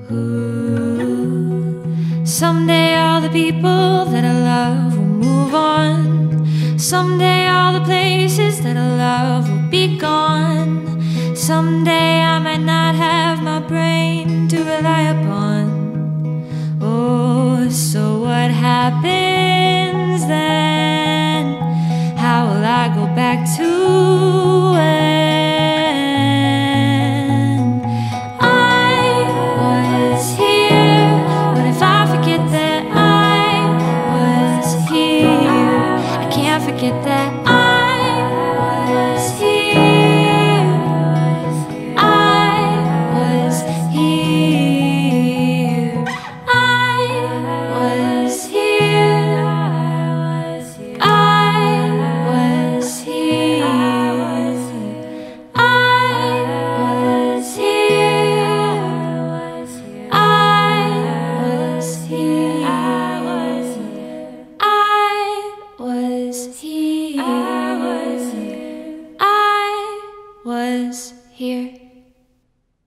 Ooh. Someday all the people that I love will move on. Someday all the places that I love will be gone. Someday I might not have my brain to rely upon. Oh, so what happens then? How will I go back to when I was here? What if I forget that I was here? I can't forget that I was here. I was here. I was here. I was here. I was here. I was here. I was here. I was here.